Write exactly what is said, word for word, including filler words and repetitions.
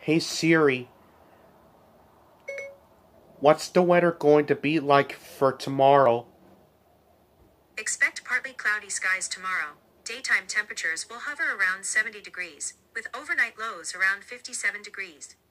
Hey Siri, what's the weather going to be like for tomorrow? Expect partly cloudy skies tomorrow. Daytime temperatures will hover around seventy degrees, with overnight lows around fifty-seven degrees.